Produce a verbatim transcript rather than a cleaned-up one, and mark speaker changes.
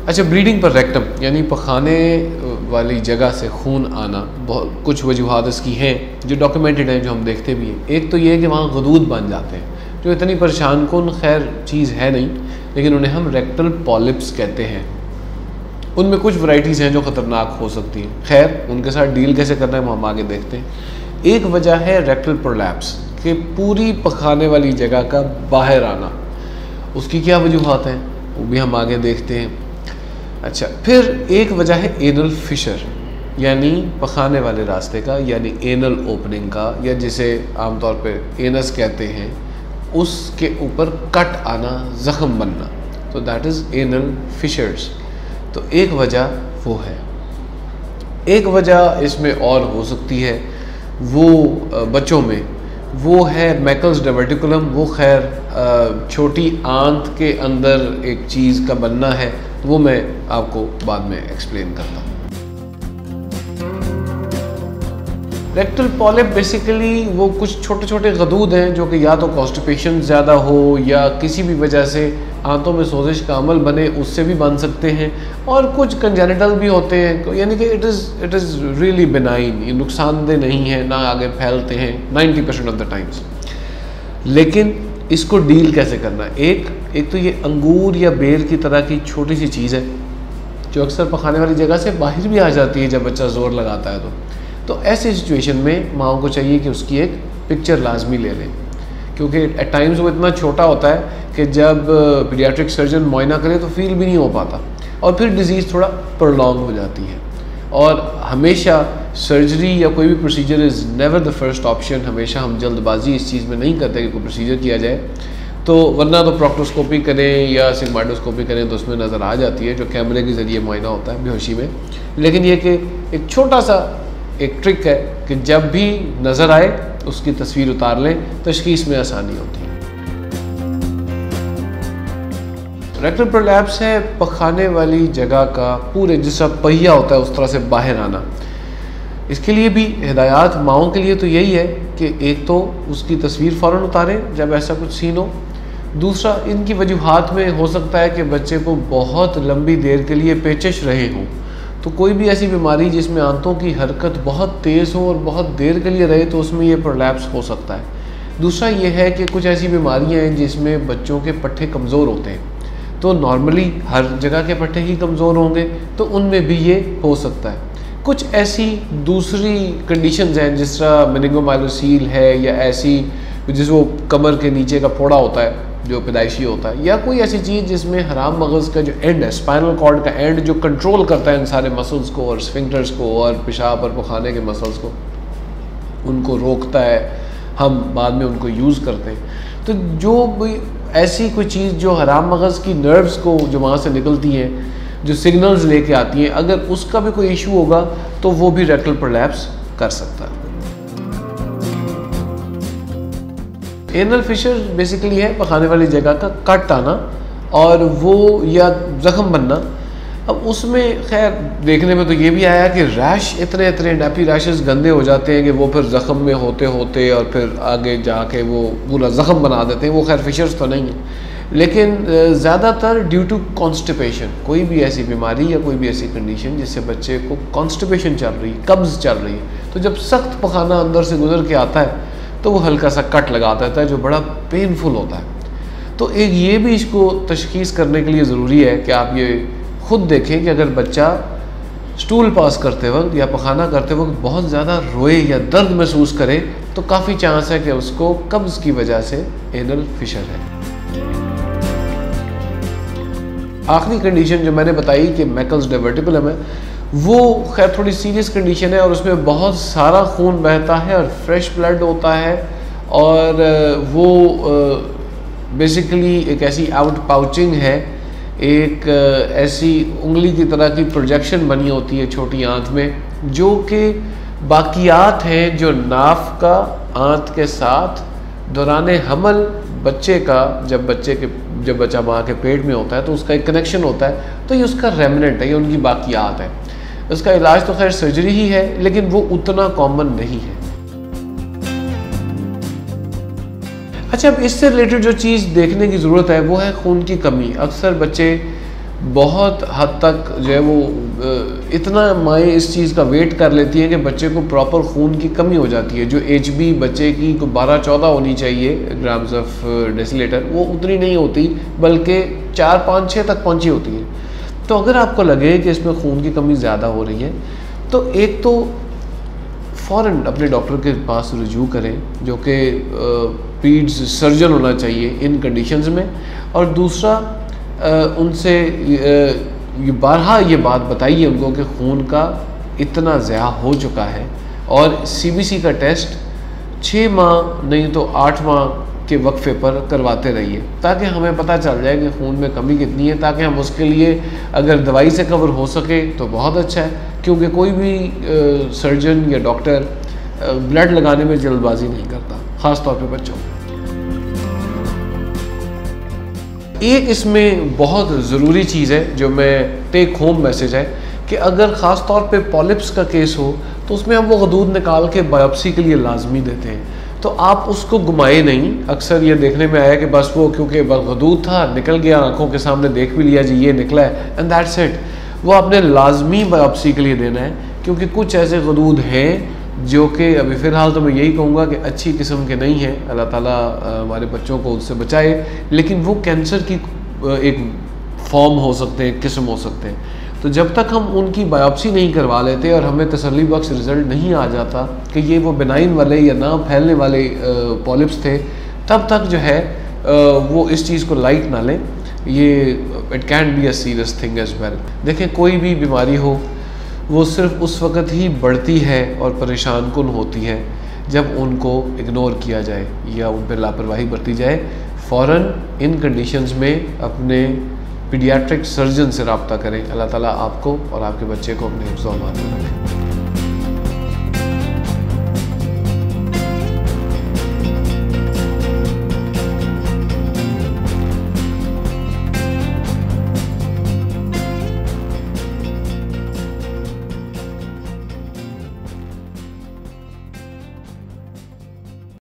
Speaker 1: अच्छा, ब्लीडिंग पर रेक्टम यानी पखाने वाली जगह से खून आना, बहुत कुछ वजूहात इसकी हैं जो डॉक्यूमेंटेड हैं, जो हम देखते भी हैं। एक तो ये है कि वहाँ गदूद बन जाते हैं, जो इतनी परेशान कुन खैर चीज़ है नहीं, लेकिन उन्हें हम रेक्टल पॉलिप्स कहते हैं। उनमें कुछ वैरायटीज़ हैं जो ख़तरनाक हो सकती हैं। खैर उनके साथ डील कैसे करना है वो हम आगे देखते हैं। एक वजह है रेक्टल प्रोलैप्स, कि पूरी पखाने वाली जगह का बाहर आना। उसकी क्या वजूहात हैं वो भी हम आगे देखते हैं। अच्छा, फिर एक वजह है एनल फिशर, यानी पखाने वाले रास्ते का, यानी एनल ओपनिंग का, या जिसे आमतौर पे एनस कहते हैं, उसके ऊपर कट आना, ज़ख़म बनना, तो दैट इज़ एनल फिशर्स। तो एक वजह वो है। एक वजह इसमें और हो सकती है वो बच्चों में, वो है मैकल्स डायवर्टिकुलम। वो खैर छोटी आंत के अंदर एक चीज़ का बनना है, वो मैं आपको बाद में एक्सप्लेन करता हूँ। रेक्टल पॉलिप बेसिकली वो कुछ छोटे छोटे गदूद हैं जो कि या तो कॉन्स्टिपेशन ज़्यादा हो या किसी भी वजह से आंतों में सोजिश का अमल बने, उससे भी बन सकते हैं, और कुछ कंजेनिटल भी होते हैं, यानी कि it is it is really benign, ये नुकसानदेह नहीं है, ना आगे फैलते हैं ninety percent of the times. लेकिन इसको डील कैसे करना है? एक एक तो ये अंगूर या बेर की तरह की छोटी सी चीज़ है जो अक्सर पखाने वाली जगह से बाहर भी आ जाती है जब बच्चा ज़ोर लगाता है। तो तो ऐसी सिचुएशन में माओ को चाहिए कि उसकी एक पिक्चर लाजमी ले लें, क्योंकि एट टाइम्स वो इतना छोटा होता है कि जब पीडियाट्रिक सर्जन मुआयना करे तो फील भी नहीं हो पाता, और फिर डिज़ीज़ थोड़ा प्रोलॉन्ग हो जाती है। और हमेशा सर्जरी या कोई भी procedure is never the first option. हमेशा हम जल्दबाजी इस चीज़ में नहीं करते कि कोई प्रोसीजर किया जाए, तो वरना तो प्रोक्टोस्कोपी करें या सिग्माइडोस्कोपी करें तो उसमें नज़र आ जाती है, जो कैमरे के ज़रिए मुआयना होता है बेहोशी में। लेकिन ये कि एक छोटा सा एक ट्रिक है कि जब भी नज़र आए उसकी तस्वीर उतार लें, तशख़ीस में आसानी होती है। रेक्टल प्रोलैप्स है पखाने वाली जगह का पूरे जैसा पहिया होता है उस तरह से बाहर आना। इसके लिए भी हिदायत माओं के लिए तो यही है कि एक तो उसकी तस्वीर फ़ौरन उतारें जब ऐसा कुछ सीन हो। दूसरा, इनकी वजूहात में हो सकता है कि बच्चे को बहुत लंबी देर के लिए पेचिश रहे हों, तो कोई भी ऐसी बीमारी जिसमें आंतों की हरकत बहुत तेज़ हो और बहुत देर के लिए रहे तो उसमें ये प्रोलैप्स हो सकता है। दूसरा ये है कि कुछ ऐसी बीमारियां हैं जिसमें बच्चों के पट्टे कमज़ोर होते हैं, तो नॉर्मली हर जगह के पट्टे ही कमज़ोर होंगे, तो उनमें भी ये हो सकता है। कुछ ऐसी दूसरी कंडीशंस हैं जिस तरह मेनिंगोमाइलोसील है, या ऐसी जिस वो कमर के नीचे का फोड़ा होता है जो पैदाइशी होता है, या कोई ऐसी चीज़ जिसमें हराम मगज़ का जो एंड है, स्पाइनल कॉर्ड का एंड, जो कंट्रोल करता है इन सारे मसल्स को और स्फिंक्टर्स को और पेशाब और पखाने के मसल्स को, उनको रोकता है। हम बाद में उनको यूज़ करते हैं। तो जो भी ऐसी कोई चीज़ जो हराम मगज़ की नर्व्स को जो वहाँ से निकलती हैं, जो सिग्नल्स लेके आती हैं, अगर उसका भी कोई इशू होगा तो वो भी रेक्टल प्रोलैप्स कर सकता है। एनल फिशर बेसिकली है पखाने वाली जगह का कट आना और वो या ज़ख़म बनना। अब उसमें खैर देखने में तो ये भी आया कि रैश इतने इतने नैपी रैशेस गंदे हो जाते हैं कि वो फिर ज़ख़म में होते होते और फिर आगे जाके वो पूरा ज़ख़म बना देते हैं। वो खैर फिशर्स तो नहीं है, लेकिन ज़्यादातर ड्यू टू कॉन्स्टिपेशन, कोई भी ऐसी बीमारी या कोई भी ऐसी कंडीशन जिससे बच्चे को कॉन्स्टिपेशन चल रही है, कब्ज़ चल रही है, तो जब सख्त पखाना अंदर से गुजर के आता है तो वो हल्का सा कट लगा देता है जो बड़ा पेनफुल होता है। तो एक ये भी इसको तशख़ीस करने के लिए ज़रूरी है कि आप ये ख़ुद देखें कि अगर बच्चा स्टूल पास करते वक्त या पखाना करते वक्त बहुत ज़्यादा रोए या दर्द महसूस करे तो काफ़ी चांस है कि उसको कब्ज़ की वजह से एनल फिशर है। आखिरी कंडीशन जो मैंने बताई कि मैकल्स डायवर्टिकुलम है, वो खैर थोड़ी सीरियस कंडीशन है और उसमें बहुत सारा खून बहता है और फ्रेश ब्लड होता है, और वो बेसिकली एक ऐसी आउट पाउचिंग है, एक ऐसी उंगली की तरह की प्रोजेक्शन बनी होती है छोटी आंत में, जो कि बाकियात हैं जो नाफ का आंत के साथ दौरान हमल बच्चे का, जब बच्चे के जब बच्चा माँ के पेट में होता है तो उसका एक कनेक्शन होता है, तो ये उसका रेमिनेंट है, ये उनकी बाकियात है। उसका इलाज तो खैर सर्जरी ही है, लेकिन वो उतना कॉमन नहीं है। अच्छा, अब इससे रिलेटेड जो चीज़ देखने की ज़रूरत है वो है खून की कमी। अक्सर बच्चे बहुत हद तक जो है वो इतना माएँ इस चीज़ का वेट कर लेती हैं कि बच्चे को प्रॉपर खून की कमी हो जाती है। जो एच बी बच्चे की को बारह चौदह होनी चाहिए ग्राम्स ऑफ डेसीलीटर, वो उतनी नहीं होती, बल्कि चार पाँच छः तक पहुँची होती है। तो अगर आपको लगे कि इसमें खून की कमी ज़्यादा हो रही है, तो एक तो फ़ौरन अपने डॉक्टर के पास रुजू करें, जो कि पीड्स सर्जन होना चाहिए इन कंडीशंस में। और दूसरा, उनसे ये बारहा ये बात बताइए उनको कि खून का इतना ज़्यादा हो चुका है, और सी बी सी का टेस्ट छः माह नहीं तो आठ माह के वक्फे पर करवाते रहिए, ताकि हमें पता चल जाए कि खून में कमी कितनी है, ताकि हम उसके लिए अगर दवाई से कवर हो सके तो बहुत अच्छा है। क्योंकि कोई भी आ, सर्जन या डॉक्टर ब्लड लगाने में जल्दबाजी नहीं करता, ख़ास तौर पे बच्चों में। एक इसमें बहुत ज़रूरी चीज़ है जो मैं टेक होम मैसेज है कि अगर ख़ास तौर पे पॉलिप्स का केस हो तो उसमें हम वो गदूद निकाल के बायोप्सी के लिए लाजमी देते हैं। तो आप उसको घुमाए नहीं। अक्सर ये देखने में आया कि बस वो क्योंकि गदूद था निकल गया, आंखों के सामने देख भी लिया जी ये निकला है, एंड दैट्स इट। वो आपने लाजमी बायोप्सी के लिए देना है, क्योंकि कुछ ऐसे गदूद हैं जो कि अभी फ़िलहाल तो मैं यही कहूँगा कि अच्छी किस्म के नहीं हैं। अल्लाह ताला हमारे बच्चों को उससे बचाए, लेकिन वो कैंसर की एक फॉर्म हो सकते हैं, किस्म हो सकते हैं। तो जब तक हम उनकी बायोप्सी नहीं करवा लेते और हमें तसल्ली बख्श रिज़ल्ट नहीं आ जाता कि ये वो बिनाइन वाले या ना फैलने वाले पॉलिप्स थे, तब तक जो है वो इस चीज़ को लाइट ना लें। ये it can be a serious thing as well. देखें, कोई भी बीमारी हो वो सिर्फ उस वक़्त ही बढ़ती है और परेशान कुन होती है जब उनको इग्नोर किया जाए या उन पर लापरवाही बरती जाए। फ़ौरन इन कंडीशंस में अपने पीडियाट्रिक सर्जन से रब्ता करें। अल्लाह ताला आपको और आपके बच्चे को अपने हिफ्ज़-ओ-अमान में रखें।